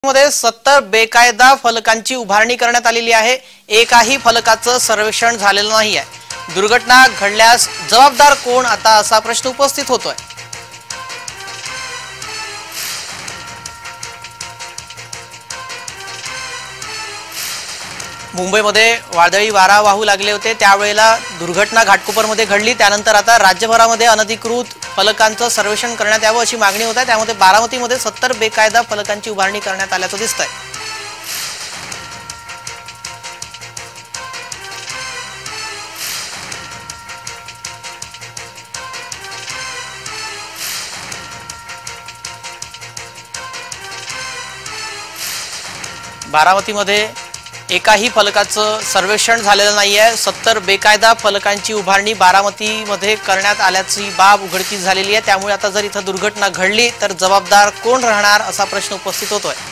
मध्ये 70 बेकायदा फलकांची उभारणी करण्यात आलेली आहे। एकाही फलकाचं सर्वेक्षण झालेलं नाही आहे। दुर्घटना घडल्यास जबाबदार कोण आता असा प्रश्न उपस्थित होतोय। मुंबईमध्ये वादळी वारा वाहू लागले होते, त्यावेळेला दुर्घटना घाटकोपरमध्ये घडली। त्यानंतर आता राज्यभरामध्ये अनधिकृत फलकांचं सर्वेक्षण करण्यात यावं अशी मागणी होत आहे। त्यामध्ये बारामतीमध्ये 70 बेकायदा फलकांची उभारणी करण्यात आल्याचं दिसतंय। बारामतीमध्ये एकाही फलकाचं सर्वेक्षण झालेलं नाहीये। 70 बेकायदा फलकांची उभारणी बारामतीमध्ये करण्यात आल्याची बाब उघडकीस झालेली आहे। त्यामुळे आता जर इथं दुर्घटना घडली तर जबाबदार कोण राहणार असा प्रश्न उपस्थित होतोय।